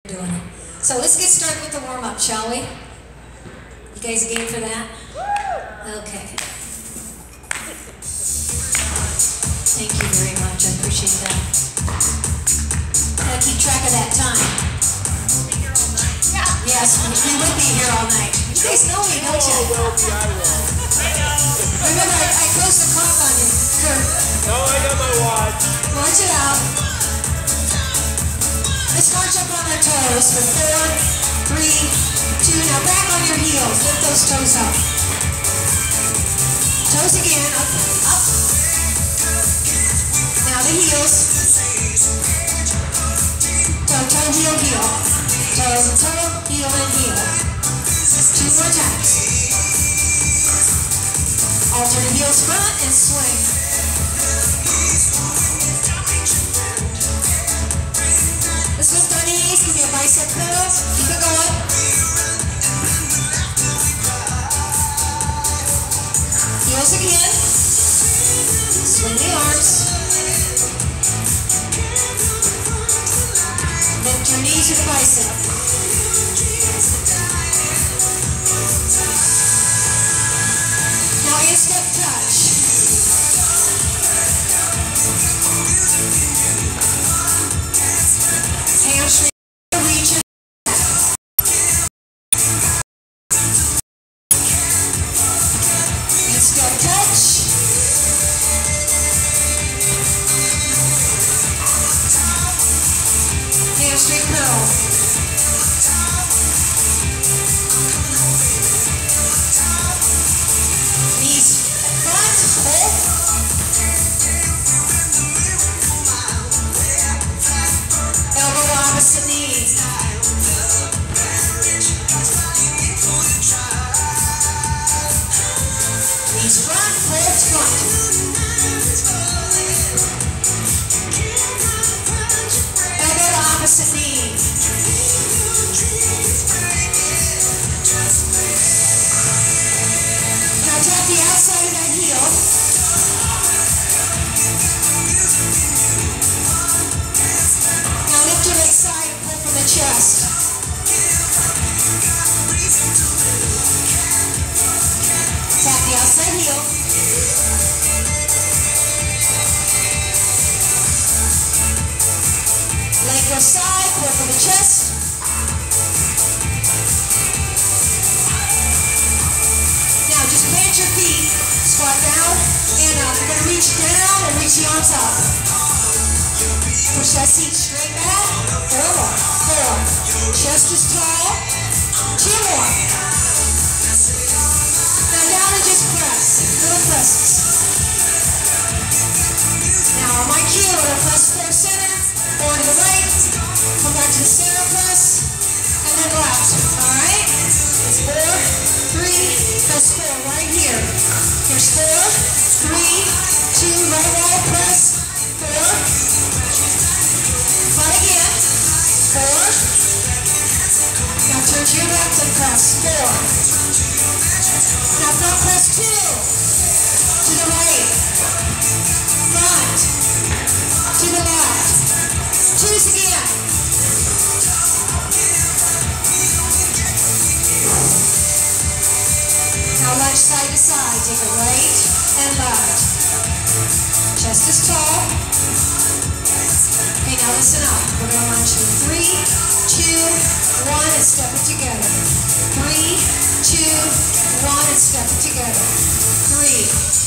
doing it. So let's get started with the warm-up, shall we? You guys game for that? Okay. Thank you very much. I appreciate that. Gotta keep track of that time. Yes, we will be here all night. You guys know me, don't you? Remember, I closed the clock on you, Kurt. No, I got my watch. Watch it out. Let's march up on our toes for 4, 3, 2. Now back on your heels. Lift those toes up. Toes again. Up, up. Now the heels. Toe, toe, heel, heel. Toe, toe, heel, and heel. 2 more times. Alternate heels front and swing. Let's lift our knees, give me a bicep curl. Keep it going. Heels again. Swing the arms. Lift your knees to the bicep. Now instep touch. Hamstring reach it. Instep touch. Hamstring curl. Knees front, hold. Elbow to opposite knee. Knees front, hold front. Elbow to opposite knee. Now tap the outside of that heel. Now lift your right side and pull from the chest. Tap the outside heel. Leg goes side, pull from the chest. Now just plant your feet, squat down and up. You're going to reach down and reach the arms up. Push that seat straight back. 4 more. 4. Chest is tall. 2 more. Now down and just press. Little presses. Now on my cue, we're going to press 4 center, 4 to the right, come back to the center press, and then left. Alright? It's 4, 3, press 4 right here. Here's 4, 3, 2, right wall press, 4. Front again, 4. Now turn to your left and press, 4. Now front press 2, to the right, front, to the left, 2s again. Now lunge side to side, take it right and left. Chest is tall. Okay, now listen up. We're going to lunge in 3, 2, 1, and step it together. 3, 2, 1, and step it together. 3.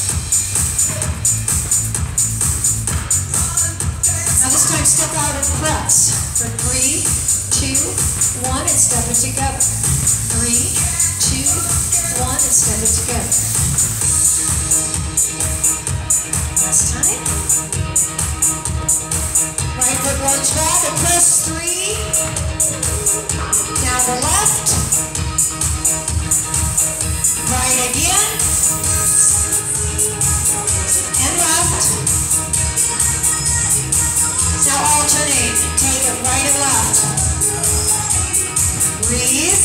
Now this time step out and press. For 3, 2, 1, and step it together. 3, 2, 1, and step it together. Last time. Right foot lunge back and press 3. Now the left. Right again. And left. Now alternate. Take it right and left. Breathe.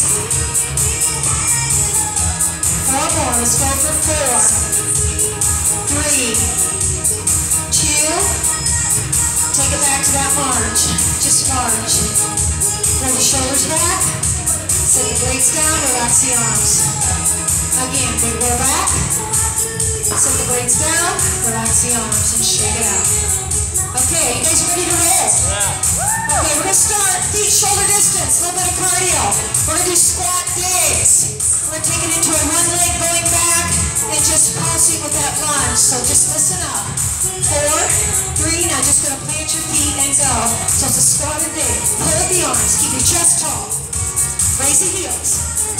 4 more. Let's go for 4, 3, 2. Take it back to that march. Just march. Pull the shoulders back. Set the weights down, relax the arms. Again, big roll back. Set the weights down, relax the arms, and shake it out. Okay, you guys ready to roll? Yeah. Okay, we're going to start feet shoulder distance, a little bit of cardio. We're going to do squat days. We're going to take it into a one leg going back and just pulsing with that lunge. So just listen up. 4, 3, now just going to plant your feet and go. So it's a squatted day. Pull up the arms, keep your chest tall. Raise the heels.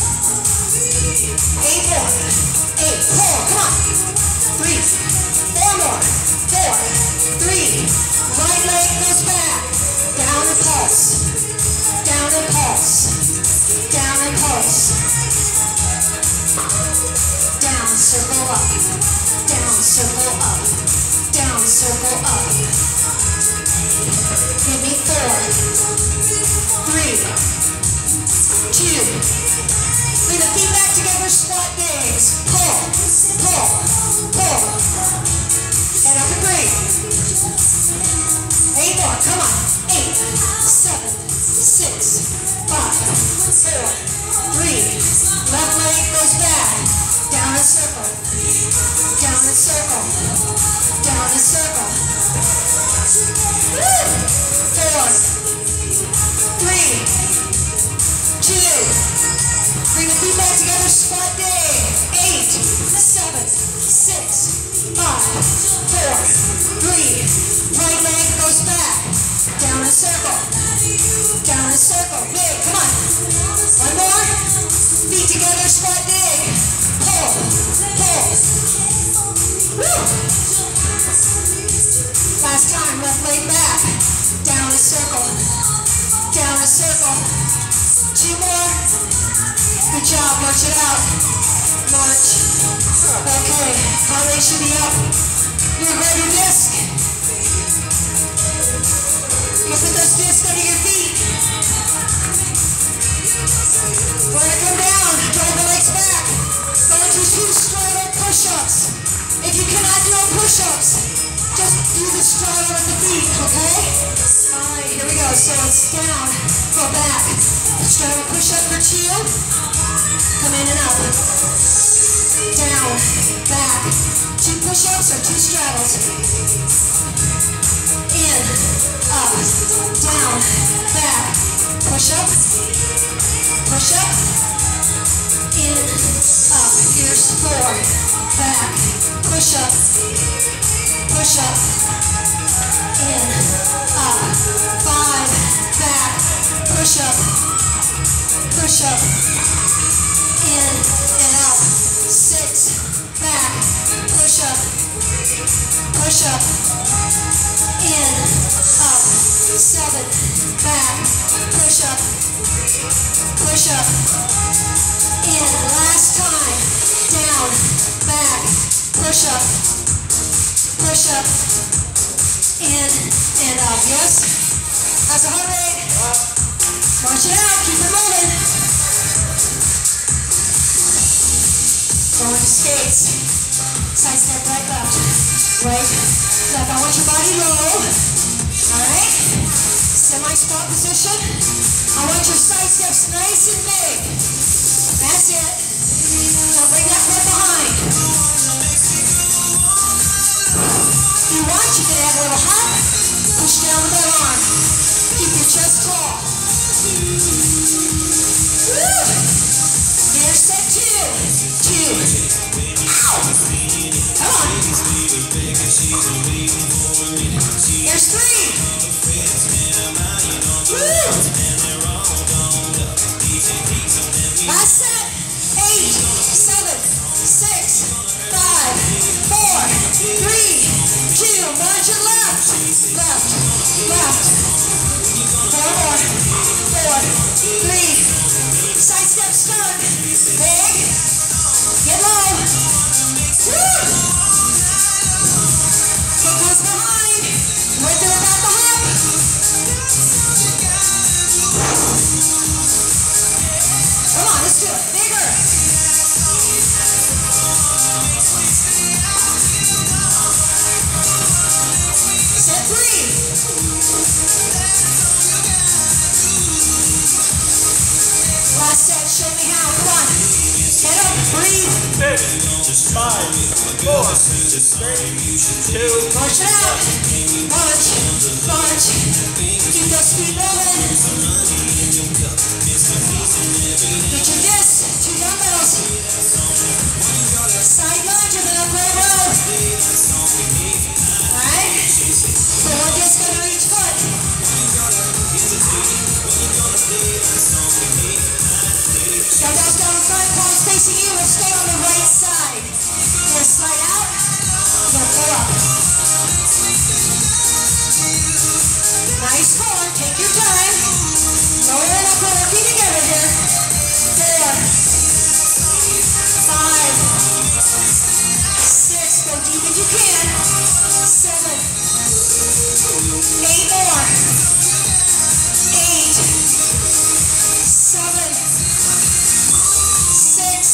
8 more. 8, pull, come on. 3, 4 more. 4, 3. Right leg goes back. Down and pulse. Down and pulse. Down and pulse. Down, circle up. Down, circle up. Down, circle up. Give me 4, 3, 2. Bring the feet back together, squat days. Pull, pull, pull. Head up and breathe. 8 more, come on. 8, 7, 6, 5, 4, 3. Left leg goes back. Down and circle. Down and circle. Down and circle. 4, 3, 2. Bring the feet back together, squat day. 8, 7, 6, 5, 4, 3. Right leg goes back. Down and circle. Down and circle. Big, come on. One more. Feet together, squat day. Pull, pull. Woo. Last time, left leg back. Down and circle. Down and circle. 2 more. Good job, march it out. March. Okay, heart rate should be up. You grab your disc. You put those discs under your feet. We're going to come down, drive the legs back. Go into 2 straddle push-ups. If you cannot do push-ups, just do the straddle with the feet, okay? All right, here we go. So it's down, go back. Straddle push-up for 2. Come in and up. Down, back. 2 push-ups or 2 straddles. In, up, down, back. Push up, push up. In, up. Here's 4. Back. Push up, push up. In, up. 5. Back. Push up, push up. In and up. 6. Back. Push up, push up. In, up. 7. Back. Push up, push up. In. Last time. Down. Back. Push up, push up. In and up. Yes? How's the heart rate? March it out. Keep it moving. Going to skates. Side step, right, left. Right, left. I want your body low. Alright? Semi-squat position. I want your side steps nice and big. That's it. Now bring that foot behind. If you want, you can add a little hop. Push down with that arm. Keep your chest tall. Woo! Here's set 2. 2. Ow! Come on. Here's 3. Woo! Last set. 8, 7, 6, 5, 4, 3, 2. March it left. Left. Left. 4 more. 4, 3. Side step start. Big. Get low. Woo! Foot goes behind. Right there without the hop. Come on, let's do it. Bigger. Set 3. 6, 5, 4, 3, 2. March it out. March, march. Keep that speed moving. Get your disc, 2 dumbbells. Side lunge with an upright row. Alright? So one disc under each foot. Dumbbells down in front, palms facing you. We'll stay on the right side. You're going to slide out. You're going to pull up. Nice form. Take your time. Lower and upper working together here. 4, 5, 6. Go deep if you can. 7, 8 more. 8, 7, 6,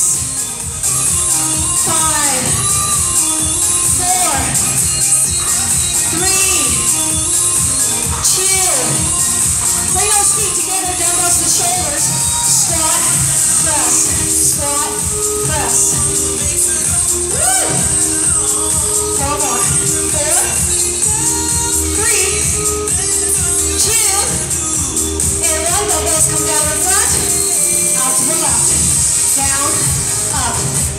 5, 4, 3, 2. Bring those feet together, dumbbells to shoulders. Squat, press, squat, press. Woo! 4 more. 4, 3, 2, and 1. Dumbbells come down in front, out to the left, down, up.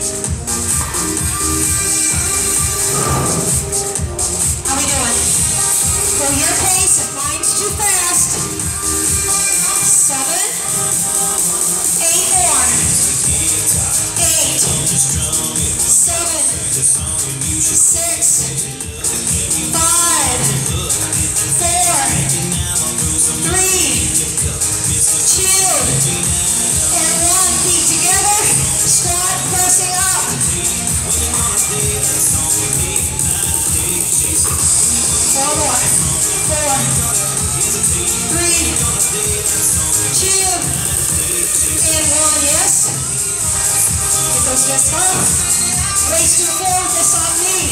How we doing? Go your pace. If mine's too fast. 7, 8 more. 8, 7, 6, 5, 4, 3, 2, and 1. Feet together. Squat, pressing up. 4 more. 4, 3, 2, and 1. Yes. Get those discs up. Raise to the floor with this on knee.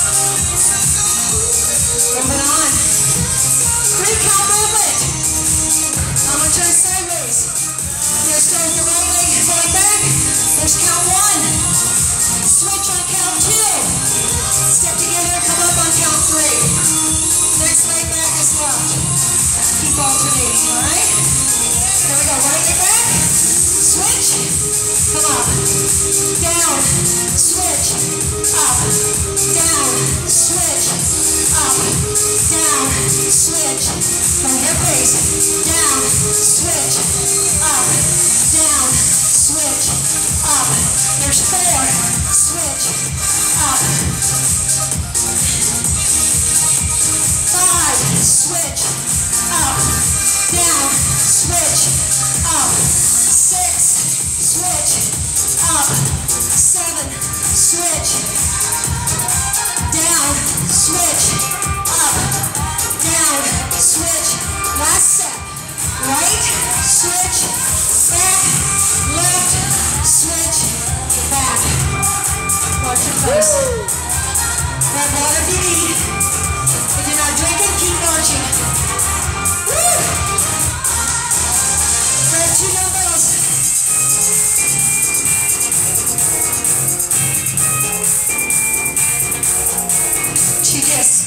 Moving on. 3 count movement. I'm going to turn sideways. You're still with the right leg going back. There's count 1. Switch on count 2. Step together, come up on count 3. Next leg back is left. Keep alternating, alright? Here we go, right leg back. Switch. Come up. Down. Switch. Up. Down. Switch. Up. Down. Switch. From your pace. Down. Switch. Up. Down. Switch. Up. There's 4. Switch. Up. 5. Switch. Up. Down. Switch. Up. 6. Switch. Up. 7. Switch. Down. Switch. Up. Down. Switch. Last set. Right. Switch. Back. Left. Switch. Back. Watch your face. Grab water if you need. If you're not drinking, keep marching. Woo! Grab 2 dumbbells. 2 discs.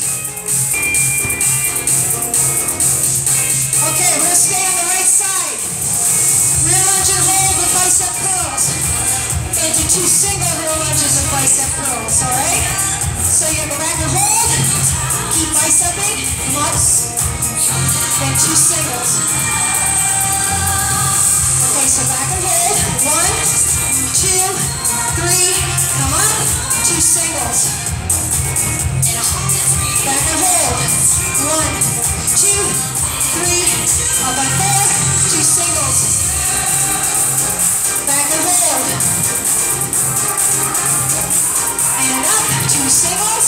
Okay, we're going to stay on the right side. Rear lunge and hold with bicep curls. And do 2 single rear lunges and bicep curls, alright? So you go back and hold. Keep bicepping. Come up. Then 2 singles. Okay, so back and hold. 1, 2, 3. Come up. 2 singles. Back and hold. 1, 2, 3. Up on 4. 2 singles. Back and hold. And up. 2 singles.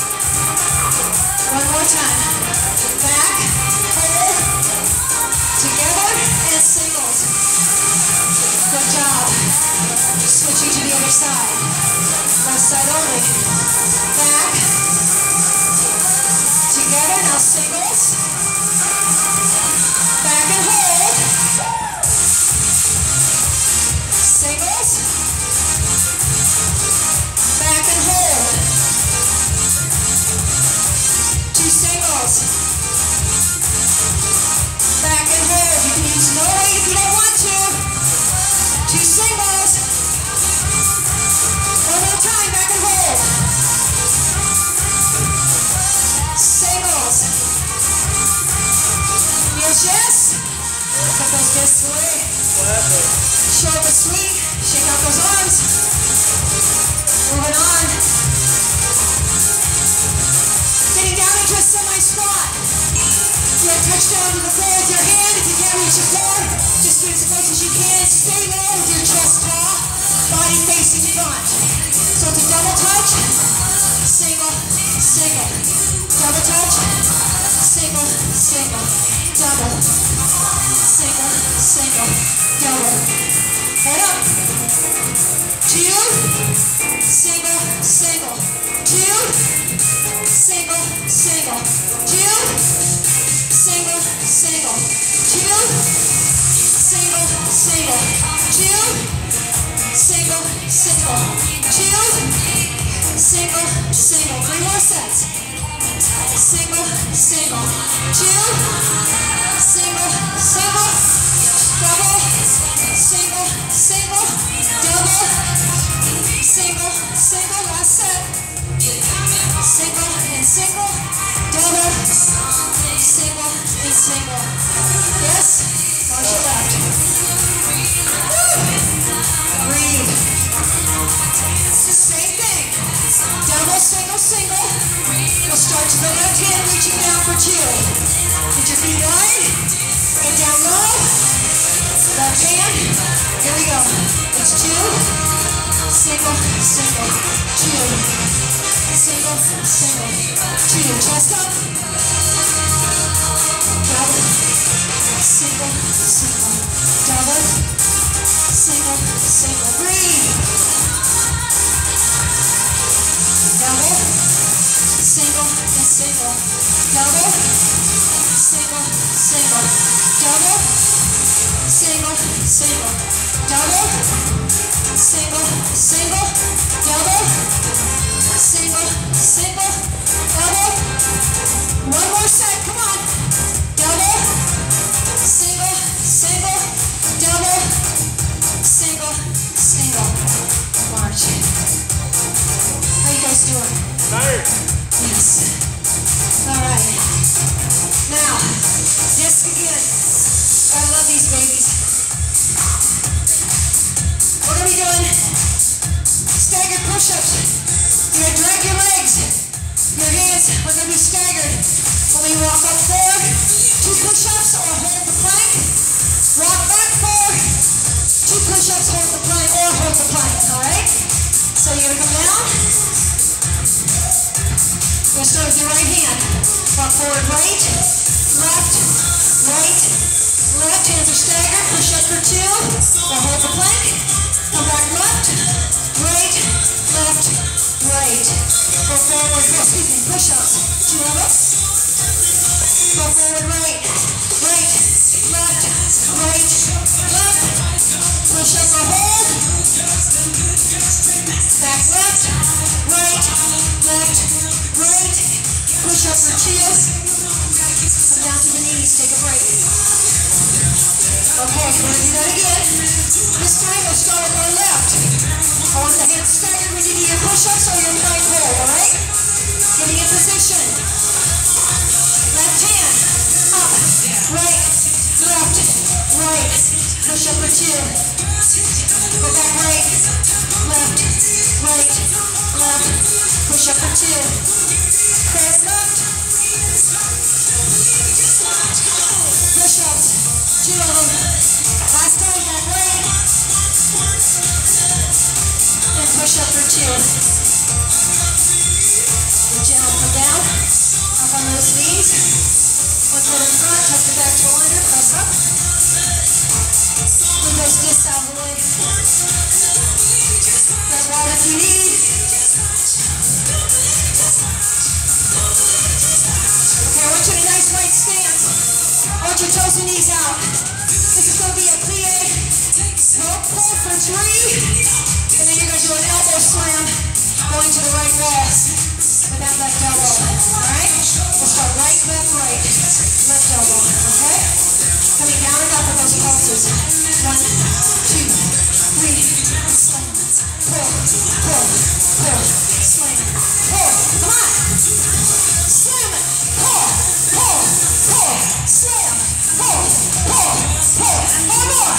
1 more time. Back, hold, together, and singles. Good job. Switching to the other side. Left side only. Back, together, now singles. Back and hold. Singles. way. Gladly. Short but sweet. Shake out those arms. Moving on. Getting down into a semi-squat. You'll touch down to the floor with your hand. If you can't reach the floor, just get as close as you can. Stay low with your chest tall. Body facing front. So it's a double touch. Single, single. Double touch. Single, single. Double. Single, single. Double. Head up. 2. Single, single. 2. Single, single. 2. Single, single. 2. Single, single. 2. Single, single. 2. Single, single. 3 more sets. Single, single. 2. Single, single. Double. Single, single. Double. Single, single. Last set. Single and single. Double. Single and single. Yes. On your left. Breathe. Same thing. Double, single, single. We'll start to the left hand, reaching down for 2. Get your feet wide. Get down low. Left hand. Here we go. It's 2. Single, single. 2. Single, single. 2. Chest up. Double. Single, single. Double. Single, single. Breathe. Double. Single and single. Double. Single, single. Double. Single, single. Double. Single, single. Double. Single, single. Double. One more set. Come on. Double. Single, single. Double. Single, single. March. How you guys doing? Tired. Yes. All right. Now, disc again. I love these babies. We're going to be doing staggered push-ups. You're going to drag your legs. Your hands are going to be staggered. When we walk up 4, 2 push-ups or hold the plank. Walk back 4, 2 push-ups, hold the plank or hold the plank. All right? So you're going to come down. We're going to start with your right hand. Walk forward, right, left, right, left. Hands are staggered. Push up for 2. Or hold the plank. Come back left, right, left, right. Go forward, push ups. 2 of us. Go forward, right, right, left, right, left. Push up or hold. Back left, right, left, right. Push up for 2. Come down to the knees, take a break. Okay, we're going to do that again. This time we'll start with our left. I want the hands staggered when you do your push-ups or your plank hold, alright? Getting in position. Left hand, up, right, left, right. Push up for 2. Go back right, left, right, left. Push up for 2. Forward left. Push-ups. 2 of them. Last time, back right. And push up for 2. Good job. Come down. Up on those knees. One foot in front. Tuck the back toe under. Press up. Move those discs out of the way. Grab water if you need. Okay, I want you in a nice wide stance. I want your toes and knees out. This is going to be a plie. Rope pull for 3. And then you're going to do an elbow slam going to the right wall with that left elbow. Alright? We'll start right, left, right. Left elbow. Okay? Coming down and up with those pulses. 1, 2, 3. Slam. Pull. Pull. Pull. Slam. Pull. Come on. Slam it. Pull. Pull. Pull. Slam. Pull. Pull. Pull. One more.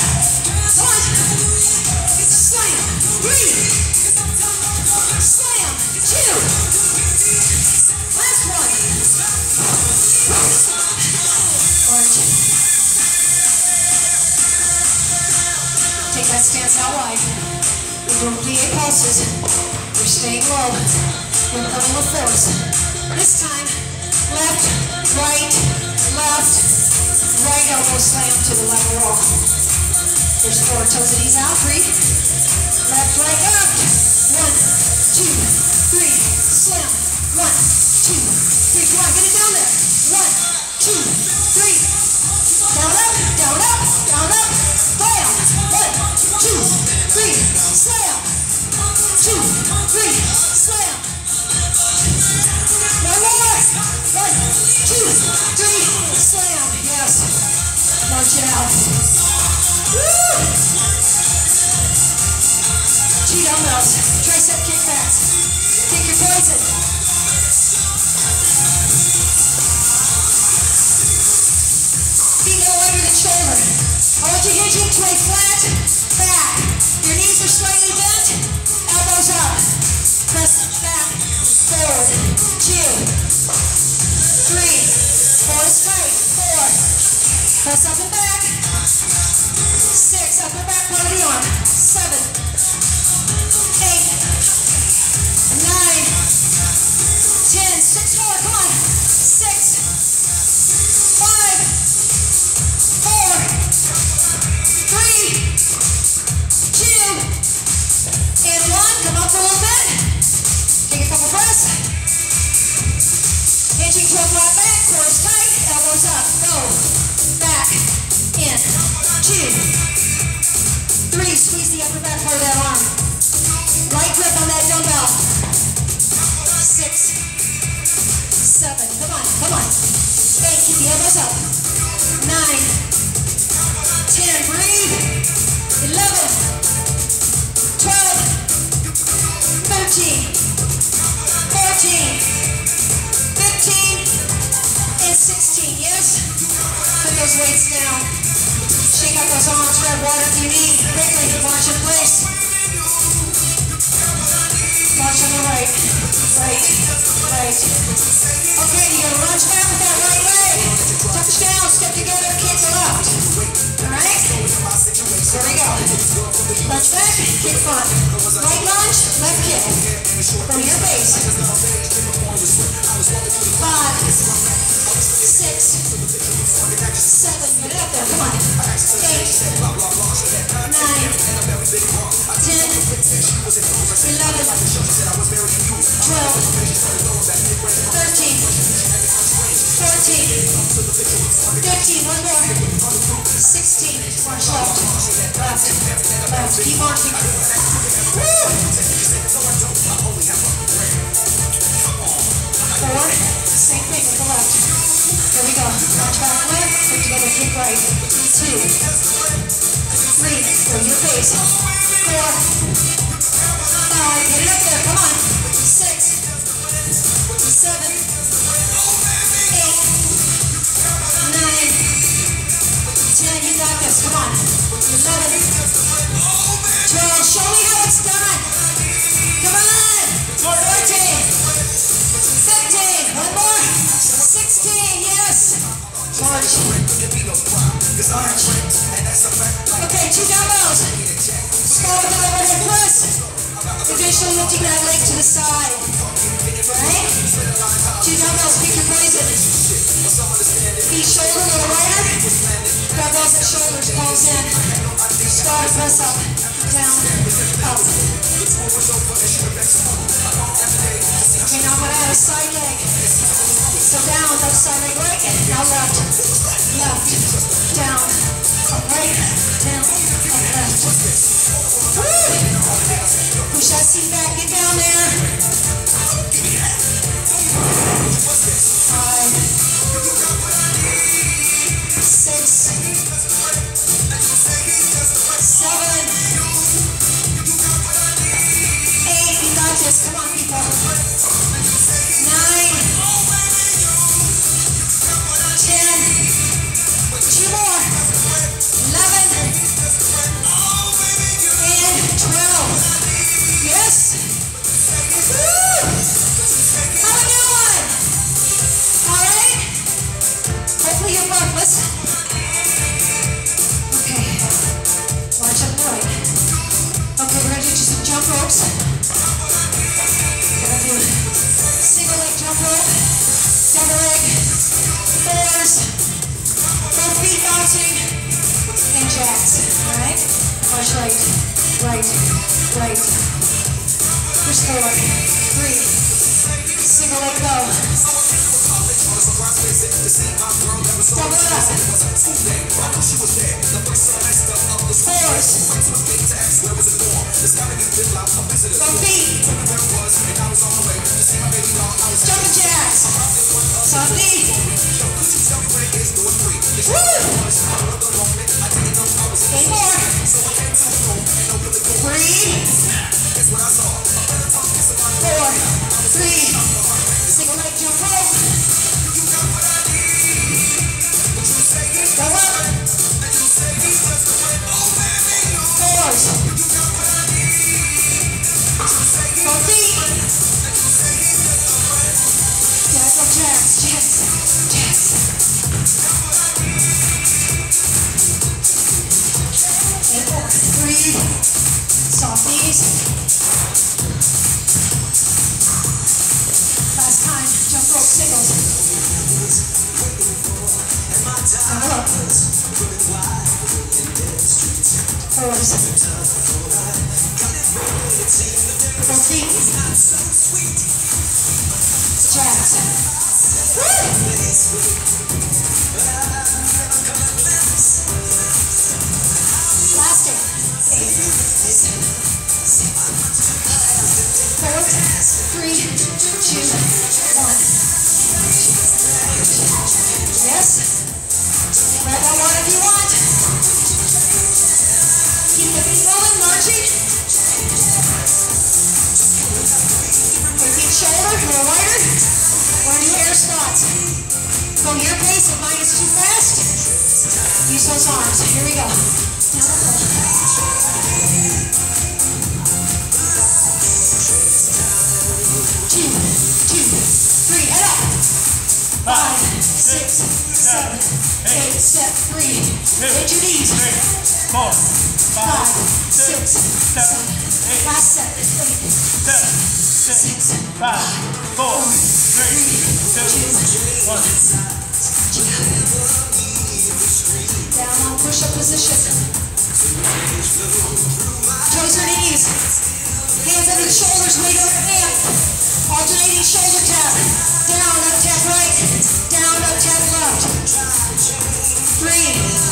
make that stance out wide. We're doing PA pulses. You're staying low. You're coming with force. This time, left, right, elbow slam to the left wall. There's 4 toes and knees out. 3. Left, right, left. 1, 2, 3. Slam. 1, 2, 3. Come on, get it down there. 1, 2, 3. Down up, down up, down up. Bam. 1, 2, 3. Slam. 2, 3. Slam. One more. 1, 2, 3. Slam. Yes. March it out. Woo! 2 dumbbells. Tricep kickbacks. Pick your poison. Feet no wider than shoulder. I want you to hinge into a flat back. Your knees are slightly bent. Elbows up. Press back. Forward. 2, 3. 4 is tight. 4. Press up and back. 6. Upper back part of the arm. 7. 8. 9. 10. 6 more. Come on. 6. 5. 4. 3. 2. And 1. Come up a little bit. Take a couple breaths. Hinging to a flat back. Core is tight. Elbows up. Go. Back. In. 2. 3. Squeeze the upper back part of that arm. Light grip on that dumbbell. 6. 7. Come on. Come on. 8. Keep the elbows up. 9. 10. Breathe. 11. 12. 13. 14. 15. And 16. Yes? Put those weights down. Shake out those arms. Grab water if you need. Quickly. March in place. March on the right. Right. Right. Okay, you're going to lunge back with that right leg. Touch down. Step together. Kick to left. Alright? There we go. Lunge back. Kick front. Right lunge. Left kick. From your base. 5. 6. 7. Get it up there. Come on. 8. 9. 10. 11. 12. 13. 14. 15. One more. 16. March left. Left. Left. Keep marching. Woo! 4. Same thing with the left. Here we go. March back left. Put together kick right. 2. 3. Go your pace. 4. 5. Get it up there. Come on. 6. 7. 8. 9. 10. You got this. Come on. 11. 12. Show me how it's done. Come on. 14. 15. One more. 16. Yes. March. March. Okay, 2 dumbbells. Start with an overhead press. Eventually lifting that leg to the side. Right? 2 dumbbells. Pick your poison. Feet shoulder a little wider. Grab those at shoulders. Palms in. Start. Press up. Down. Up. Okay, now I'm going to add a side leg. So down, left side leg right, now left, left, down, up right, down, up left. Woo! Push that seat back, get down there. 5, 6, 7, 8, you got this, come on people. 9, 10, 2 more, 11, and 12. Yes? Woo! How we doing? All right? Hopefully you're breathless. Okay. March up the right. right, right, right. Push forward. 3. Single leg go. Double it up. 4s. Go feet. Jumping jacks. Soft knee. Woo! 8 more. Breathe. 4, 3. Single leg jump rope. Go up. 4s. Go feet. Jacks up jacks. Jacks. Jacks. 8 more. Breathe. Soft knees. Last time. Jump rope singles. Double up. 4s. Go feet. Jacks. Woo! Elastic. 8, 7, 6, 4, 3, 2, 1. Yes? Grab that one if you want. Keep the feet moving, marching. Repeat shoulder, a little wider. Or do air squats. Go your pace if mine is too fast. Use those arms. Here we go. Two, 3, head up. 5, 6, 7, 8, step 3. Hit your knees. 4, 5, 6, 7, 8. Last set. 8, 7, 6, 5, 4, 3, 2, 1. Down on push-up position. Toes or knees. Hands under the shoulders, weight over hand. Alternating shoulder tap. Down, up tap right. Down, up tap left. 3, 4, 5,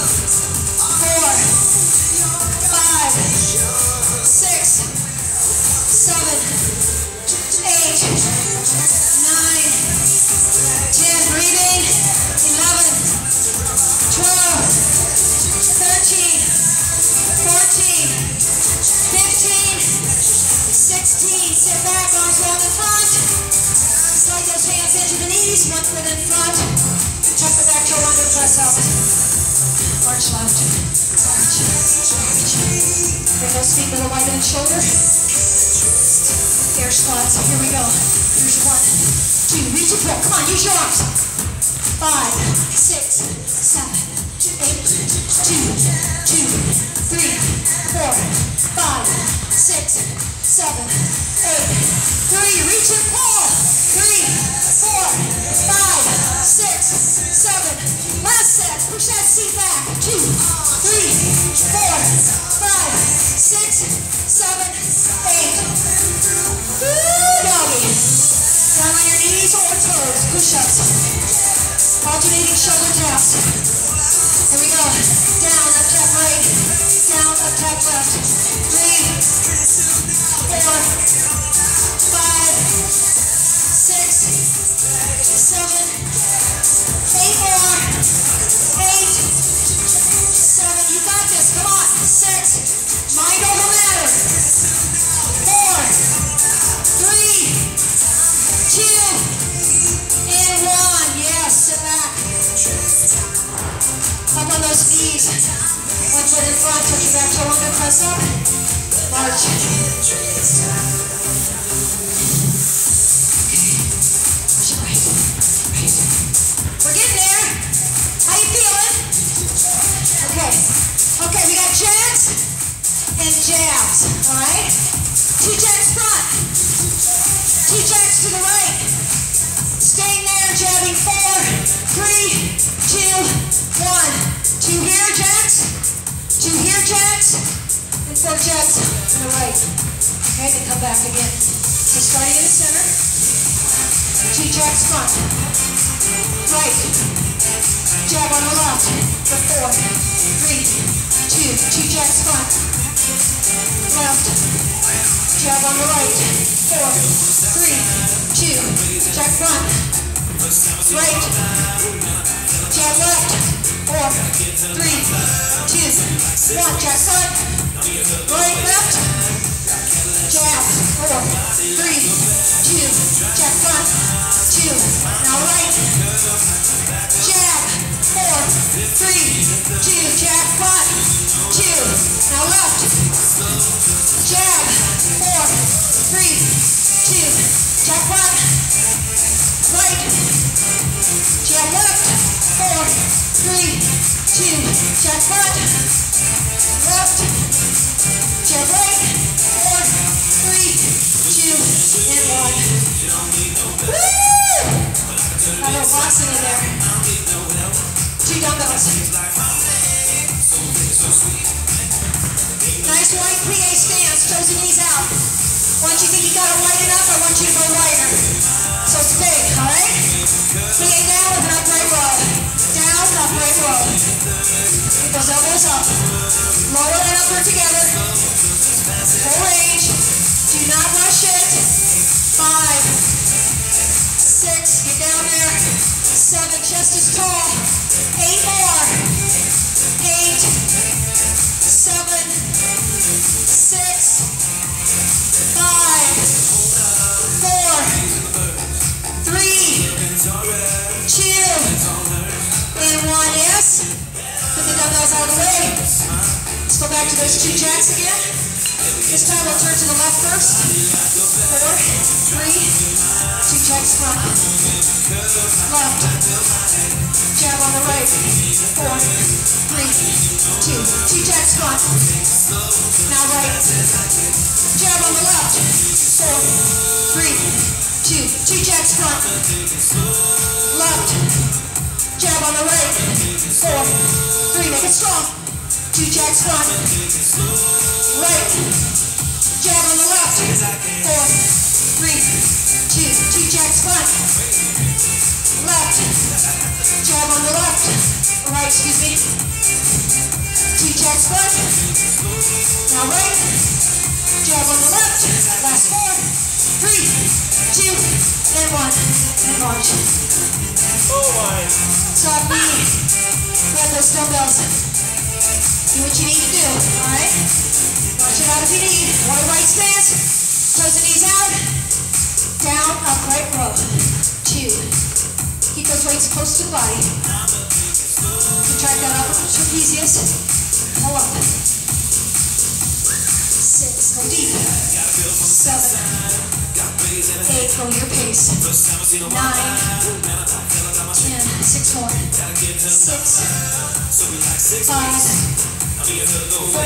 6, 7, 8, 9, 10. Breathing. 11, 12, 13, 14, 15, 16. Sit back, arms long in front. Slide those hands into the knees, one foot in front. Tuck the back toe under, press up. March left. March. March. Bring those feet a little wider than shoulder. Air squats. Here we go. Here's 1, 2. Reach and pull. Come on, use your arms. 5, 6, 7, 8, 2, 3, 4, 5, 6, 7, 8, 3. Reach and pull. 3, 4, 5, 6, 7. Last set. Push that seat back. 2, 3, 4, 5, 6, 7, 8. Woo, doggy. Down on your knees or toes. Push-ups. Alternating shoulder taps. Here we go. Down, up tap right. Down, up tap left. 3, 4, 5, 6, 7, 8 more. 8, 7. You got this. Come on. 6. Mind over matter. 4, 3, 2, and 1. Yes, sit back. Up on those knees. One foot in front, touch your back toe under, press up. March. Right. We're getting there. How you feeling? Okay. Okay, we got jabs and jabs. Alright? 2 jabs front. 2 jabs to the right. Staying there, jabbing. 4, 3, 2, 1. 2 here, jacks. 2 here, jacks. And 4 jabs to the right. Okay, then come back again. So starting in the center. 2 jabs front. Right. Jab on the left. For 4, 3, 2. 2 jabs front. Left. Jab on the right. 4, 3, 2. Jab front. Right. Jab left. 4, 3, 2, 1. Jab front. Right, left. Jab. 4, 3, 2. Jab front. 2. Now right. Jab. 4, 3, 2. Jab front. 2. Now left. Jab. 4, 3, 2. Jab front. Right. Jab left. 4, 3, 2. Jab front. Left. Jab right. 4, 3, 2, and 1. Woo! A little boxing in there. 2 dumbbells. Nice wide plie stance, toes and knees out. Once you think you got it wide enough, I want you to go wider. So it's big, alright? Plie down with an upright row. Down, upright row. Keep those elbows up. Lower and upper together. Full range. Do not rush it. 5, 6, get down there. 7, chest is tall. 8 more. 8, 7, 6, 5, 4, 3, 2, and 1. Yes? Put the dumbbells out of the way. Let's go back to those 2 jacks again. This time we'll turn to the left first. 4, 3, 2 jacks front. Left. Jab on the right. 4, 3, 2. 2 jacks front. Now right. Jab on the left. 4, 3, 2. 2 jacks front. Left. Jab on the right. 4, 3. Make it strong. 2 jacks front. Right. Jab on the left. 4, 3, 2. 2 jacks front. Left. Jab on the left. Right, excuse me. 2 jacks front. Now right. Jab on the left. Last 4, 3, 2, and 1. And launch. Oh my. Soft knee. Grab those dumbbells. Do what you need to do, alright? Launch it out if you need. One right stance. Toes and knees out. Down, upright row. 2. Keep those weights close to the body. Contract that upper trapezius. Pull up. 6. Go deep. 7. 8. Go your pace. 9. 10. 6 more. 6. 5. 4.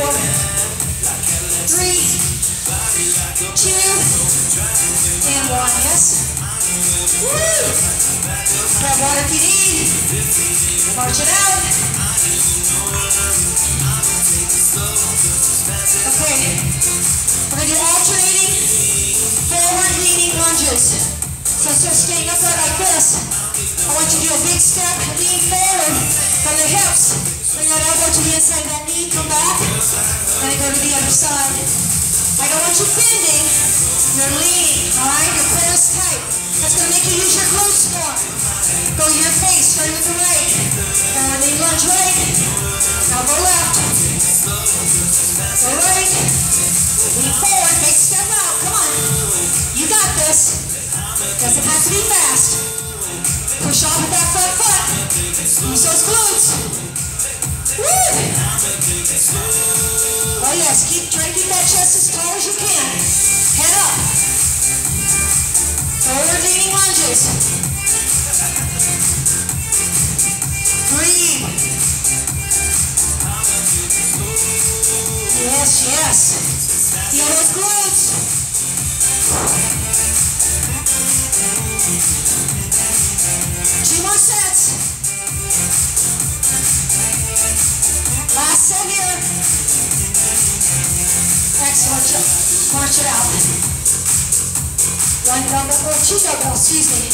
3. 2. And 1. Yes? Woo! Grab water if you need. March it out. Okay. We're going to do alternating forward leaning lunges. So instead of staying upright like this, I want you to do a big step, lean forward from the hips. Bring that elbow to the inside of that knee, come back, and then go to the other side. I don't want you bending, you're leaning, alright? Your core is tight. That's going to make you use your glutes more. Go your pace, starting with the right. And then lunge right. Now go left. Go right. Lean forward, big step out, come on. You got this. Doesn't have to be fast. Push off with that front foot. Use those glutes. Woo! Oh yes, try to keep that chest as tall as you can. Head up. Forward leaning lunges. Breathe. Yes, yes. Feel those glutes. 2 more sets. Last set here. March it out. One dumbbell, or two dumbbells, excuse me.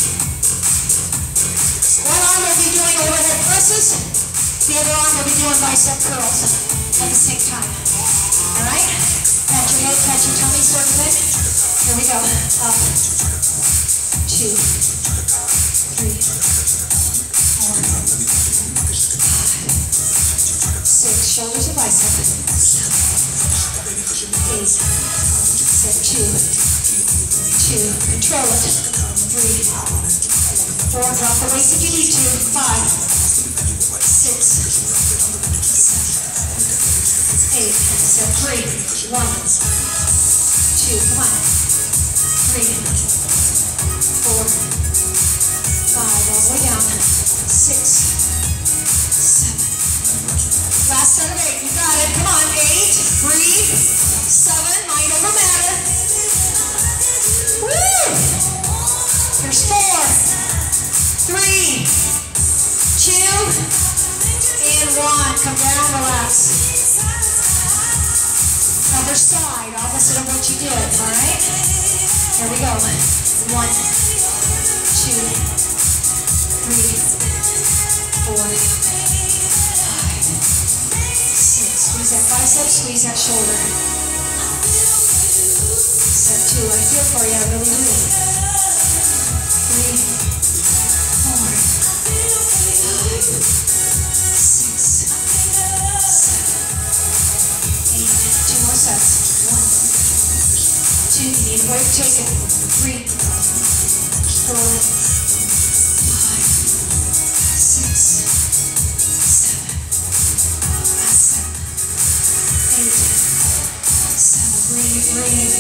One arm will be doing overhead presses. The other arm will be doing bicep curls at the same time. All right? Pat your head, pat your tummy, sort of thing. Here we go. Up. 2, 3, 4, 5, 6. Shoulders and biceps. 8. Set 2. 2. Control it. 3, 4. Drop the weights if you need to. 5, 6, 7, 8. Set 3. 1, 2. Come on. 3, 4, 5. All the way down. 6, 7. Last set of 8. You got it. Come on. 8. Breathe. 7. Mind over matter. Woo! Here's 4, 3, 2, and 1. Come down, relax. Other side, opposite of what you did, all right? Here we go. 1, 2, 3, 4, 5, 6. Squeeze that bicep, squeeze that shoulder. Set 2, I feel for you, I really do. 3, 4, 5, 6, 7, 8. 2 more sets. 1, 2. You need a break, take it. 3, 4, 5, 6, 7. Last set. 8, 7. Breathe, breathe.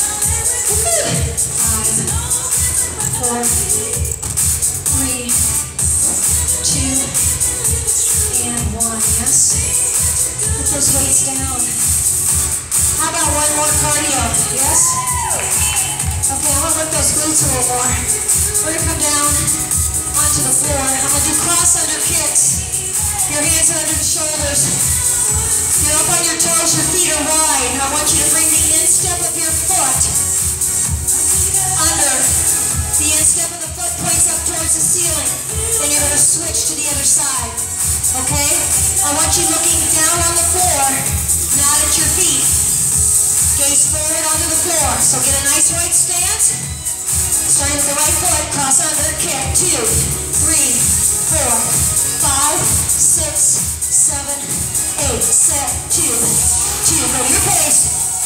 5, 4, 3, 2, and 1. Yes? Put those weights down. How about one more cardio? Yes? Okay, I want to lift those glutes a little more. We're going to come down onto the floor. I'm going to do cross under kicks. Your hands are under the shoulders. You're up on your toes, your feet are wide. I want you to bring the instep of your foot under. The instep of the foot points up towards the ceiling. Then you're going to switch to the other side. Okay? I want you looking down on the floor, not at your feet. Gaze forward onto the floor. So get a nice right stance. Starting with the right foot, cross under, kick. 2, 3, 4, 5, 6, 7, 8. Set 2, 2. Go to your pace.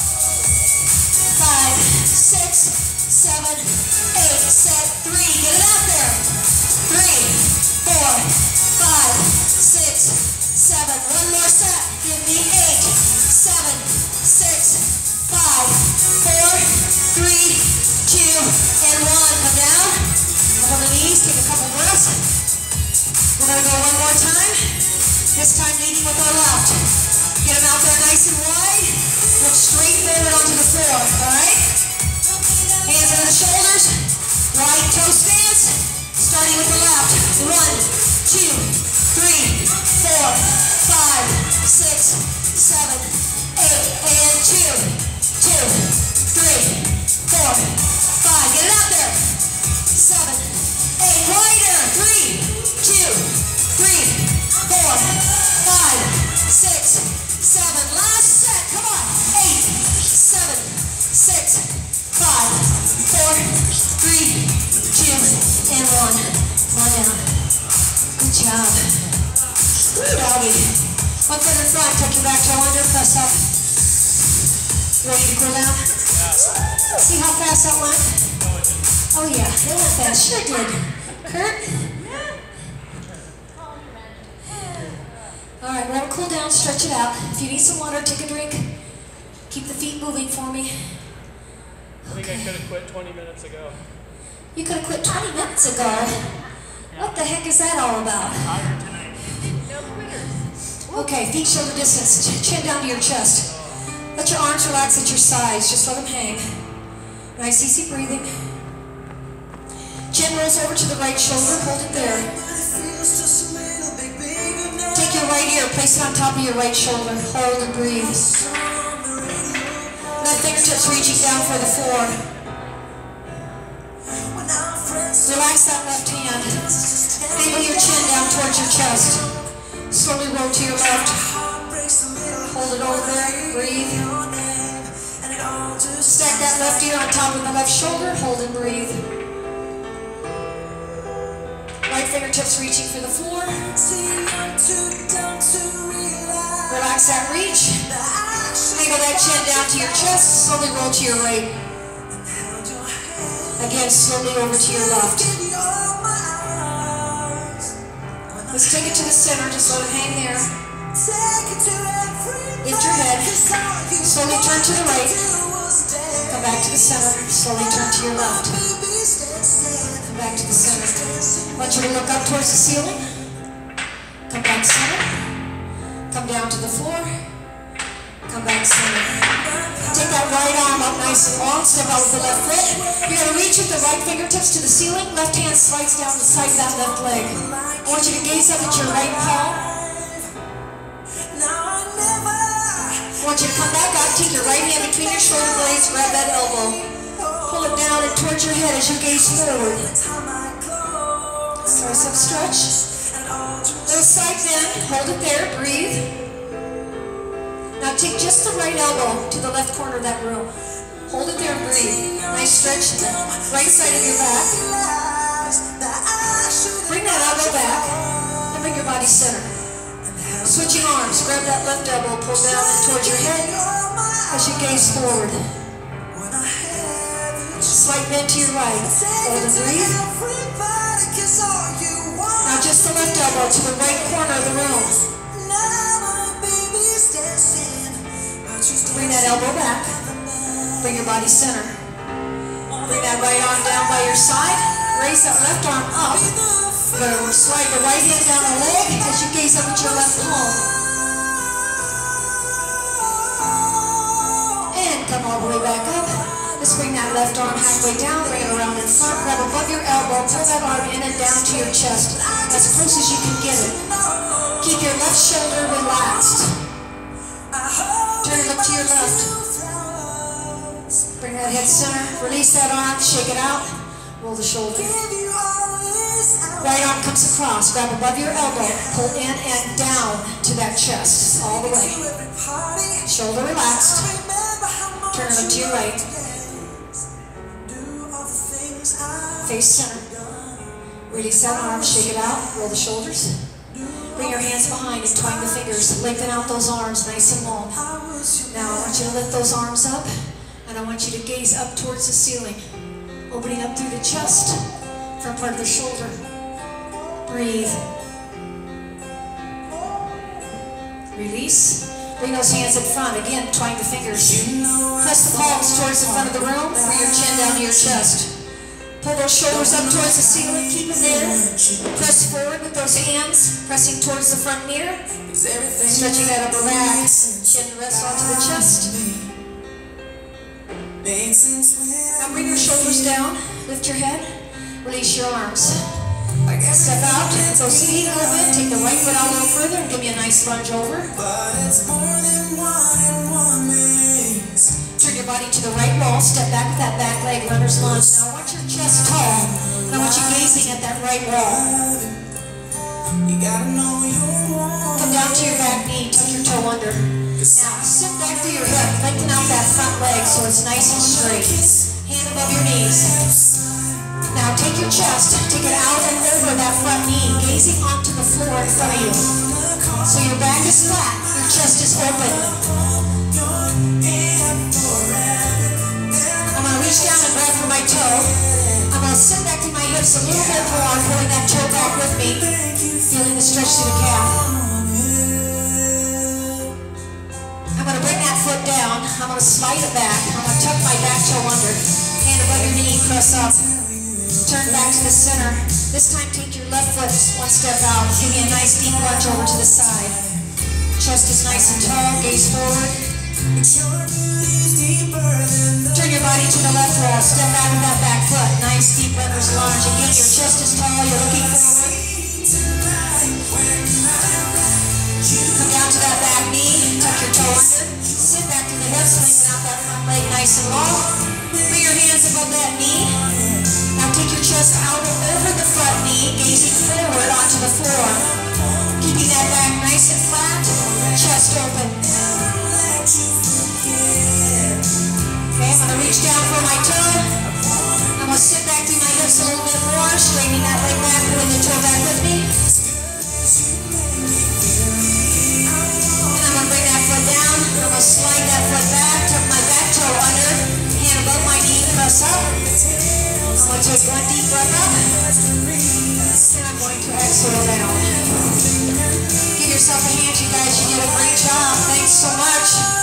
5, 6, 7, 8. Set 3. Get it out there. 3, 4, 5, 6, 7. One more set. Give me 8, 7, 6, 5, 4, 3, 2, and 1. Come down. Up on the knees. Take a couple breaths. We're going to go one more time. This time leading with our left. Get them out there nice and wide. Look straight forward onto the floor. All right? Hands under the shoulders. Right toe stance. Starting with the left. 1, 2, 3, 4, 5, 6, 7, 8, and 2. 2, 3, 4, 5. Get it out there. 7, 8. Wider. 3, 2, 3, 4, 5, 6, 7. Last set. Come on. 8, 7, 6, 5, 4, 3, 2, and 1. Come on down. Good job. Good doggy. One foot in front. Tuck your back toe under. Press up. Ready to cool down? Yeah. See how fast that went? Oh yeah, it went fast. Sure did. Kurt? Alright, we're going to cool down, stretch it out. If you need some water, take a drink. Keep the feet moving for me. I think I could have quit 20 minutes ago. You could have quit 20 minutes ago? What the heck is that all about? Okay, feet shoulder distance. Chin down to your chest. Let your arms relax at your sides. Just let them hang. Nice, easy breathing. Chin rolls over to the right shoulder. Hold it there. Take your right ear. Place it on top of your right shoulder. Hold and breathe. Now Right fingertips reaching down for the floor. Relax that left hand. Angle your chin down towards your chest. Slowly roll to your left. Hold it over there. Breathe. Stack that left ear on top of the left shoulder. Hold and breathe. Right fingertips reaching for the floor. Relax that reach. Angle that chin down to your chest. Slowly roll to your right. Again, slowly over to your left. Let's take it to the center. Just let it hang there. Lift your head. Slowly turn to the right. Come back to the center. Slowly turn to your left. Come back to the center. I want you to look up towards the ceiling. Come back center. Come down to the floor. Come back center. Take that right arm up nice and long. Step out with the left foot. You're going to reach with the right fingertips to the ceiling. Left hand slides down the side of that left leg. I want you to gaze up at your right palm. I want you to come back up. Take your right hand between your shoulder blades. Grab that elbow. Pull it down and towards your head as you gaze forward. Tricep stretch. Little side bend. Hold it there. Breathe. Now take just the right elbow to the left corner of that room. Hold it there and breathe. Nice stretch to the right side of your back. Bring that elbow back and bring your body center. Switching arms. Grab that left elbow, pull down and towards your head as you gaze forward. Slight bend to your right. Hold and breathe. Now just the left elbow to the right corner of the room. Bring that elbow back. Bring your body center. Bring that right arm down by your side. Raise that left arm up. Boom. Slide the right hand down the leg as you gaze up at your left palm. And come all the way back up. Just bring that left arm halfway down. Bring it around in front. Grab above your elbow. Pull that arm in and down to your chest. As close as you can get it. Keep your left shoulder relaxed. Turn it up to your left. Bring that head center. Release that arm. Shake it out. Roll the shoulder. Right arm comes across. Grab above your elbow. Pull in and down to that chest. All the way. Shoulder relaxed. Turn it up to your right. Face center. Release that arm. Shake it out. Roll the shoulders. Bring your hands behind and twine the fingers. Lengthen out those arms nice and long. Now I want you to lift those arms up, and I want you to gaze up towards the ceiling, opening up through the chest, front part of the shoulder. Breathe. Release. Bring those hands in front. Again, twine the fingers. Press the palms towards the front of the room. Bring your chin down to your chest. Pull those shoulders up towards the ceiling. Keep them there. Press forward with those hands, pressing towards the front mirror. Stretching that upper back. Chin rests onto the chest. Now bring your shoulders down. Lift your head. Release your arms. Step out. Those feet open. Take the right foot out a little further and give me a nice lunge over. Turn your body to the right wall. Step back with that back leg, runner's lunge. Now I want your chest tall. And I want you gazing at that right wall. Come down to your back knee. Tuck your toe under. Now sit back through your hip. Lengthen out that front leg so it's nice and straight. Hand above your knees. Now take your chest. Take it out and over that front knee. Gazing onto the floor in front of you. So your back is flat. Your chest is open. I'm going to reach down and grab for my toe. I'm going to sit back to my hips a little bit more, pulling that toe back with me, feeling the stretch through the calf. I'm going to bring that foot down. I'm going to slide it back. I'm going to tuck my back toe under. Hand above your knee, press up. Turn back to the center. This time take your left foot one step out. Give me a nice deep lunge over to the side. Chest is nice and tall. Gaze forward. Turn your body to the left wall. Step back with that back foot. Nice deep runner's lunge. Again, your chest is tall. You're looking forward. Come down to that back knee. Tuck your toe under. Sit back to the hips. Lengthen out that front leg. nice and long. Bring your hands above that knee. Now take your chest out over the front knee, gazing forward onto the floor. Keeping that back nice and flat, chest open. Okay, I'm going to reach down for my toe. I'm going to sit back through my hips a little bit more, straightening that leg back, pulling the toe back with me. And I'm going to bring that foot down. I'm going to slide that foot back, tuck my back toe under, hand above my knee, press up. I'm going to take one deep breath up, and I'm going to exhale down. Give yourself a hand, you guys. You did a great job. Thanks so much.